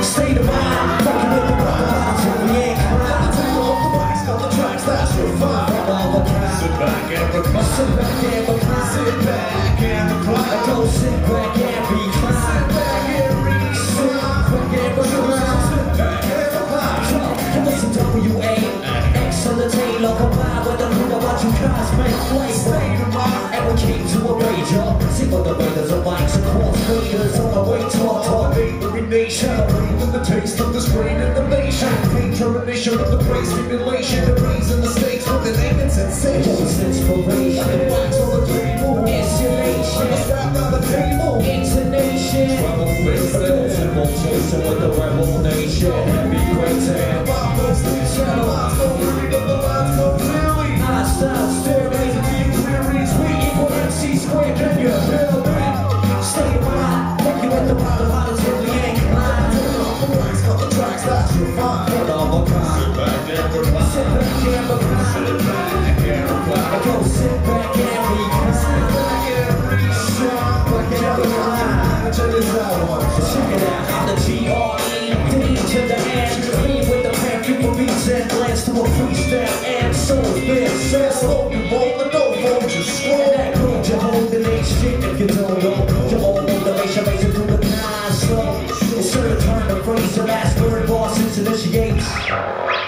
State of mind, fucking with the rhymes until we ain't crying. Take off the wax, got the tracks that's refined. One of a kind. Sit back and recline. Sit back and recline. Sit back and recline. Go sit back and recline. Sit back and recline. Sit back and recline. Sit back and recline. You listen to WA. X on the tail, combined with the crew of what you guys make play. State of mind. And we came to a rage up. See what the raiders of bikes and cross faders on the way to our target. Nation, with the taste of this great innovation, pain termination with the brain stimulation, the raising the stakes with the name and sensation. Inspiration, wax on the table, insulation, strap on the table, intonation, travel with the motion with the rebel nation, heavy great hand, bombs to the shadow, lines go free, but the lines go clearly. I stop staring, deep queries, we equal MC squared, can you feel that? Stay alive, make you at the bottom, how to tell me. That's your fun. One of a kind. Sit back and recline. Sit back and recline. Sit back and recline. Go sit back and recline. Sit back and recline. Sit back and recline. Check this out. Check it out. I'm the GRE. D to the end. Lead with the pen. People beats and glance to a freestyle. And so is this. Fast slow. You roll the no-phone. Just scroll. That cool. You hold the next shit. If you don't know, you hold motivation. Racing through the nine slow. It's sure to turn the phrase to last word. Boss initiates.